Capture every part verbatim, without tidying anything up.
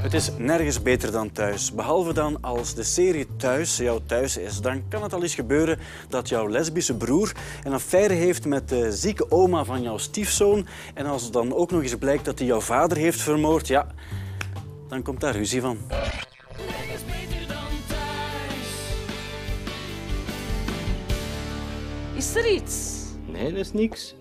Het is nergens beter dan thuis. Behalve dan als de serie Thuis jouw thuis is. Dan kan het al eens gebeuren dat jouw lesbische broer een affaire heeft met de zieke oma van jouw stiefzoon. En als het dan ook nog eens blijkt dat hij jouw vader heeft vermoord, ja, dan komt daar ruzie van. Nergens beter dan thuis. Is er iets? Nee, dat is niks.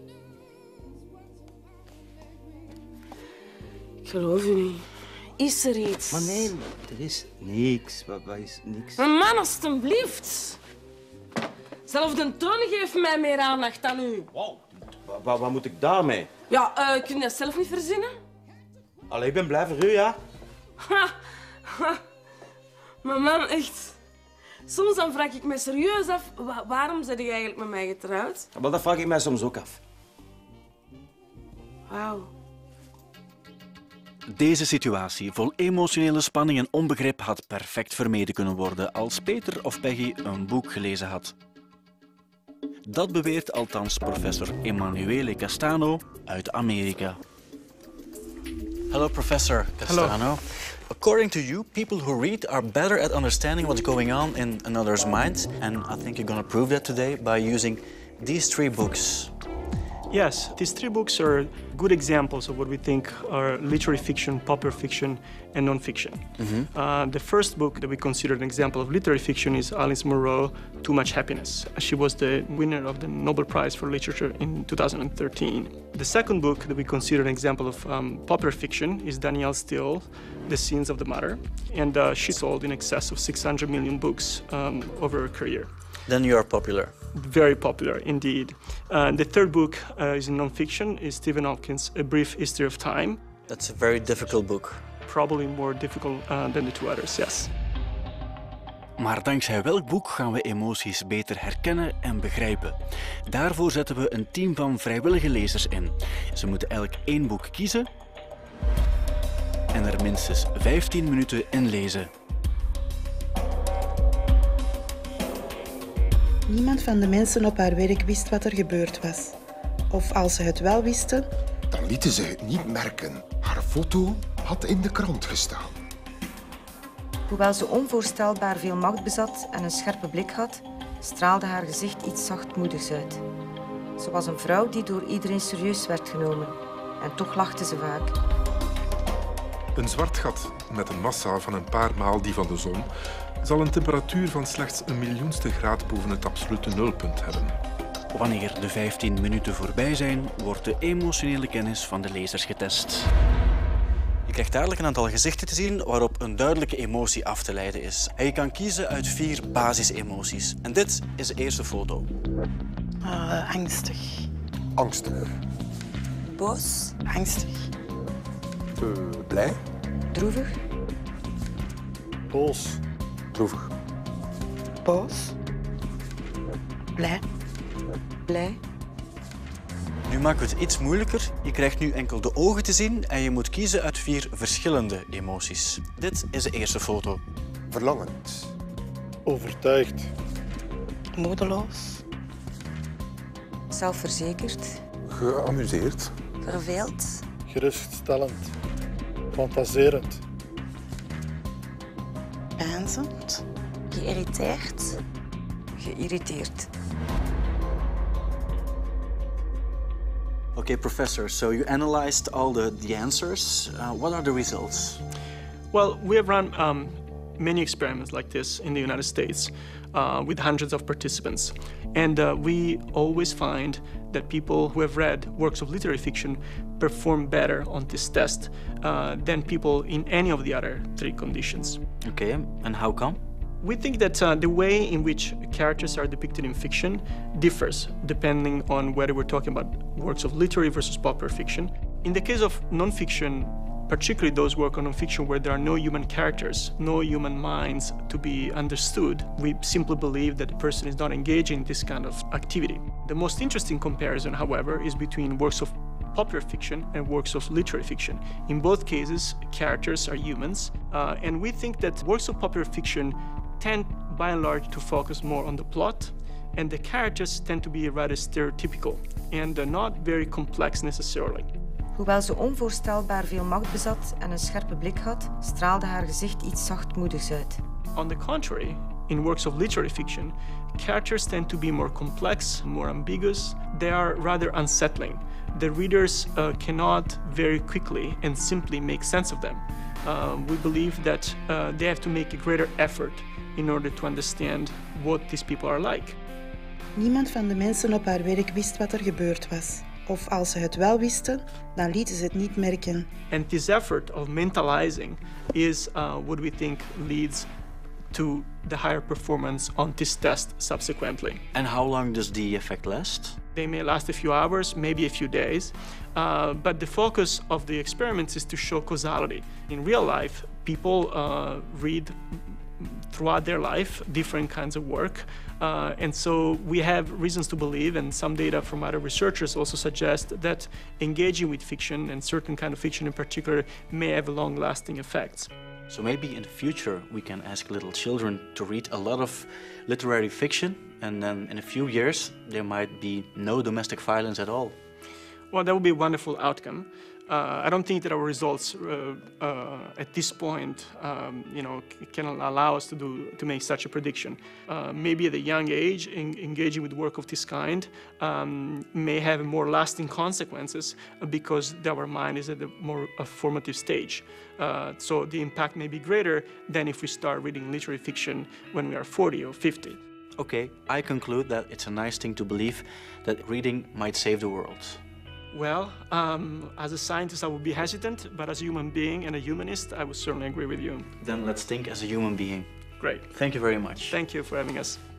Ik geloof u niet. Is er iets? Maar nee, er is niks. Wat, wat is niks? Een man, alstublieft. Zelf de toon geeft mij meer aandacht dan u. Wow, wat, wat, wat moet ik daarmee? Ja, uh, kun je dat zelf niet verzinnen? Allee, ik ben blij voor u, ja. Ha, ha. Maar man, echt. Soms dan vraag ik me serieus af, wa waarom ben je eigenlijk met mij getrouwd? Wel, dat vraag ik mij soms ook af. Wauw. Deze situatie vol emotionele spanning en onbegrip had perfect vermeden kunnen worden als Peter of Peggy een boek gelezen had. Dat beweert althans professor Emanuele Castano uit Amerika. Hello, Professor Castano. Hello. According to you, people who read are better at understanding what's going on in another's mind, and I think you're going to prove that today by using these three books. Yes, these three books are good examples of what we think are literary fiction, popular fiction, and non-fiction. Mm-hmm. Uh, the first book that we consider an example of literary fiction is Alice Munro, Too Much Happiness. She was the winner of the Nobel Prize for Literature in two thousand thirteen. The second book that we consider an example of um, popular fiction is Danielle Steele, The Sins of the Mother, and uh, she sold in excess of six hundred million books um, over her career. Then you are popular. Very popular, indeed. Uh, the third book uh, is in non-fiction, is Stephen Hawking's A Brief History of Time. That's a very difficult book. Probably more difficult uh, than the two others, yes. Maar dankzij welk boek gaan we emoties beter herkennen en begrijpen? Daarvoor zetten we een team van vrijwillige lezers in. Ze moeten elk één boek kiezen en er minstens vijftien minuten in lezen. Niemand van de mensen op haar werk wist wat er gebeurd was. Of als ze het wel wisten... Dan lieten ze het niet merken. Haar foto had in de krant gestaan. Hoewel ze onvoorstelbaar veel macht bezat en een scherpe blik had, straalde haar gezicht iets zachtmoedigs uit. Ze was een vrouw die door iedereen serieus werd genomen. En toch lachte ze vaak. Een zwart gat met een massa van een paar maal die van de zon zal een temperatuur van slechts een miljoenste graad boven het absolute nulpunt hebben. Wanneer de vijftien minuten voorbij zijn, wordt de emotionele kennis van de lezers getest. Je krijgt dadelijk een aantal gezichten te zien waarop een duidelijke emotie af te leiden is. En je kan kiezen uit vier basisemoties. En dit is de eerste foto. Uh, angstig. Angstig. Boos, Angstig. Uh, blij. droevig, Boos. Droevig. Boos. Blij. blij, Nu maken we het iets moeilijker. Je krijgt nu enkel de ogen te zien en je moet kiezen uit vier verschillende emoties. Dit is de eerste foto. Verlangend. Overtuigd. Moedeloos. zelfverzekerd, Geamuseerd. verveeld, Geruststellend. Fantaserend. Peinzend. geïrriteerd, geïrriteerd. Okay, Professor, so you analyzed all the, the answers. Uh, what are the results? Well, we have run um, many experiments like this in the United States uh, with hundreds of participants. And uh, we always find that people who have read works of literary fiction perform better on this test uh, than people in any of the other three conditions. Okay, and how come? We think that uh, the way in which characters are depicted in fiction differs depending on whether we're talking about works of literary versus popular fiction. In the case of non-fiction, particularly those work on non-fiction where there are no human characters, no human minds to be understood, we simply believe that the person is not engaging in this kind of activity. The most interesting comparison, however, is between works of popular fiction and works of literary fiction. In both cases, characters are humans, uh, and we think that works of popular fiction tend, by and large, to focus more on the plot, and the characters tend to be rather stereotypical and uh, not very complex necessarily. Hoewel ze onvoorstelbaar veel macht bezat en een scherpe blik had, straalde haar gezicht iets zachtmoedigs uit. On the contrary, in works of literary fiction, characters tend to be more complex, more ambiguous. They are rather unsettling. The readers uh, cannot very quickly and simply make sense of them. Uh, we believe that uh, they have to make a greater effort in order to understand what these people are like. Niemand van de mensen op haar werk wist wat er gebeurd was. Of als ze het wel wisten, dan lieten ze het niet merken. And this effort of mentalizing is uh, what we think leads to the higher performance on this test subsequently. And how long does the effect last? They may last a few hours, maybe a few days, uh, but the focus of the experiments is to show causality. In real life, people uh, read throughout their life different kinds of work, uh, and so we have reasons to believe, and some data from other researchers also suggest that engaging with fiction, and certain kind of fiction in particular, may have long-lasting effects. So maybe in the future we can ask little children to read a lot of literary fiction, and then in a few years there might be no domestic violence at all. Well, that would be a wonderful outcome. Uh, I don't think that our results uh, uh, at this point, um, you know, can allow us to do to make such a prediction. Uh, maybe at a young age, in, engaging with work of this kind um, may have more lasting consequences because our mind is at a more a formative stage. Uh, so the impact may be greater than if we start reading literary fiction when we are forty or fifty. Okay, I conclude that it's a nice thing to believe that reading might save the world. Well, um, as a scientist, I would be hesitant, but as a human being and a humanist, I would certainly agree with you. Then let's think as a human being. Great. Thank you very much. Thank you for having us.